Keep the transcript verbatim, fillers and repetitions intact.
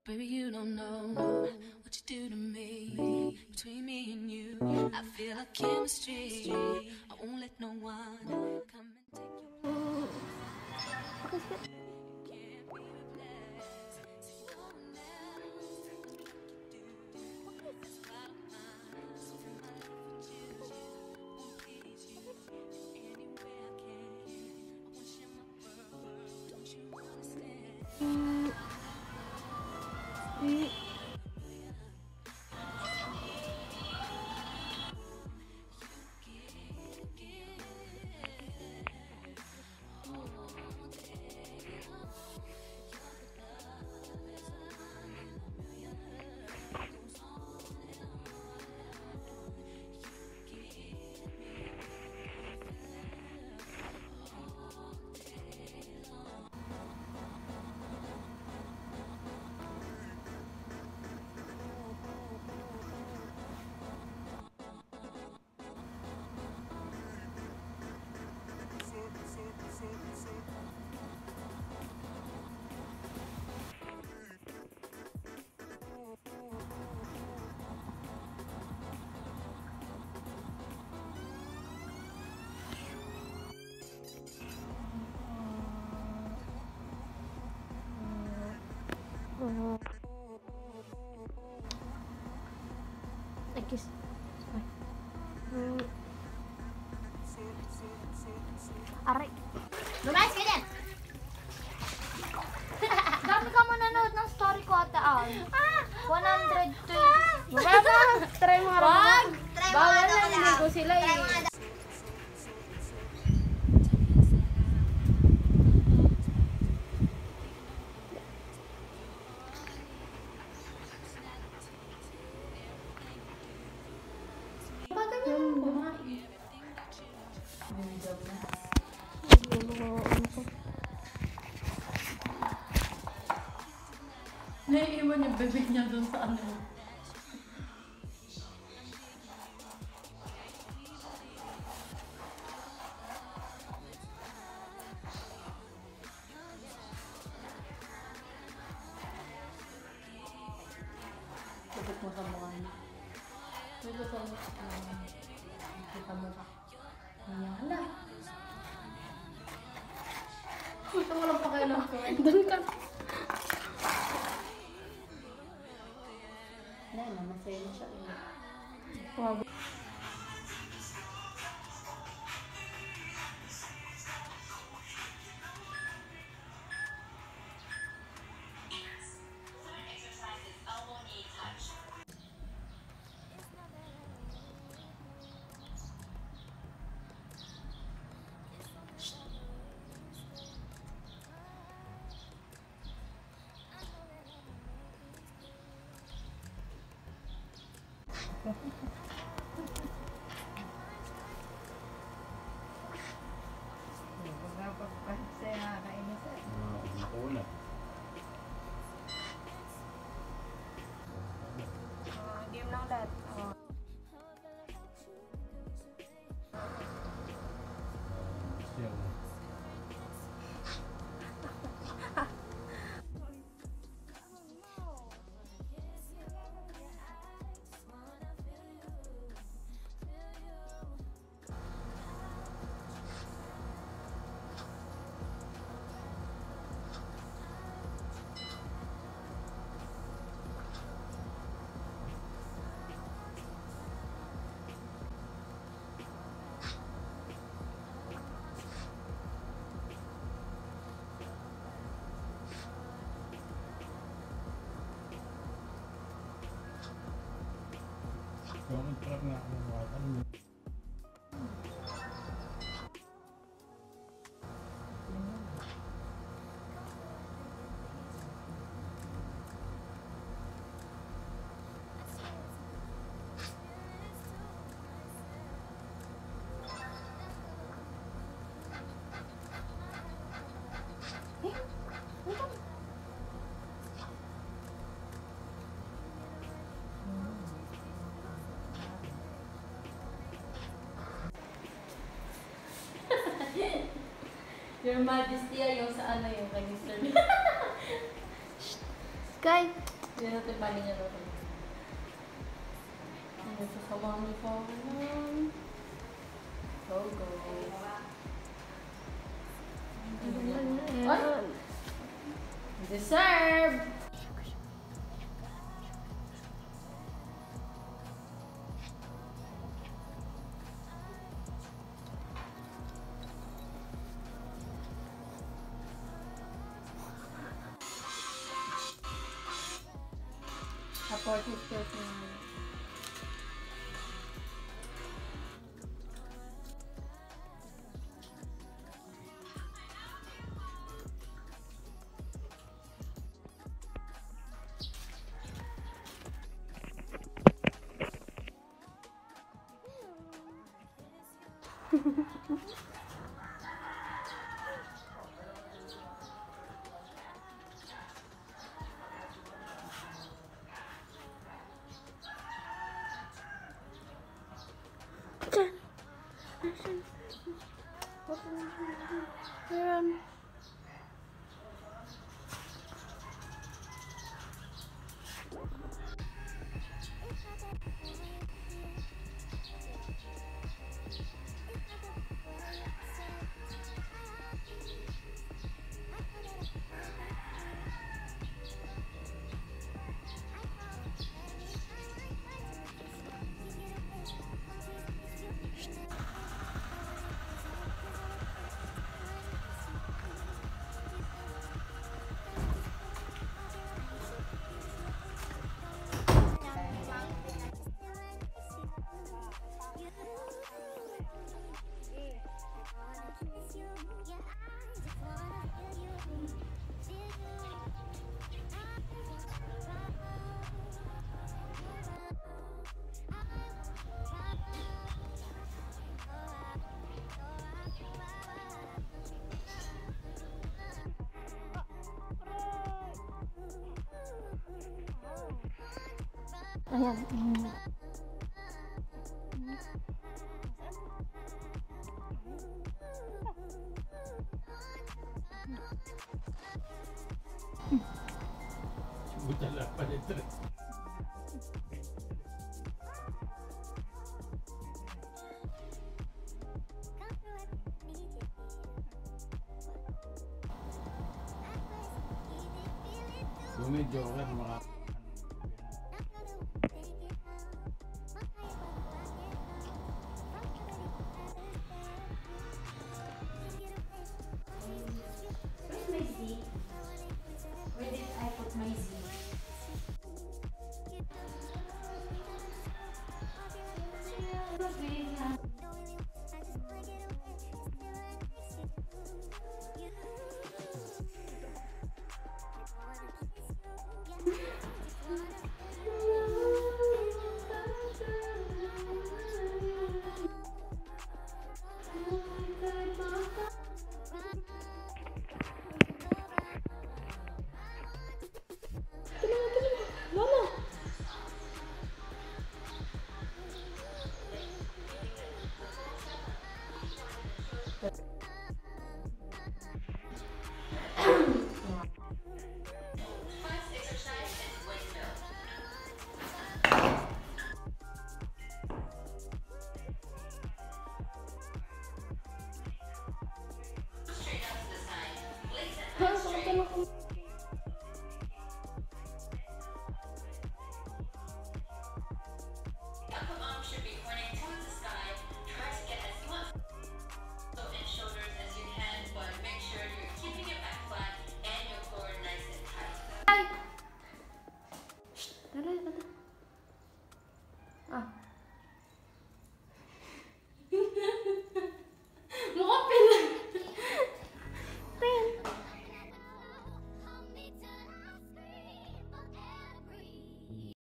Baby, you don't know what you do to me. Between me and you, I feel a chemistry. I won't let no one come and take you. Can't be replaced. So no one else can do what you do. That's why I don't mind spending my life with you. I wanna please you any way I can. I wanna share my world. Don't you understand? I kiss. Hmm. Aray. Lumayas ka dyan! Dami ka manonood ng story ko ate Al. one hundred twenty. Baba! Try mo harap. Wag! Bawal na, hindi ko sila eh. Naiiwan yung bebe niya doon sa ano. Bakit mo sa mukha niya? Dito sa mukha. Kita mo ka. Ayan. Hala. Ito walang pakailang ko. Doon ka. Wala na, masaya na siya. Wow. Game lang dad. Jangan pernah mengeluarkan Your Majesty ay yung sa ano yung kay mister Kay, Hindi natin paling niya natin. Ano sa samahan niyo pa ako nun? Go, go. Ay! Deserve! Support his personality. meron. Ayan. Mm. Buta lang pala ito. Kung may joker, maka... Where's my Z? Where did I put my Z?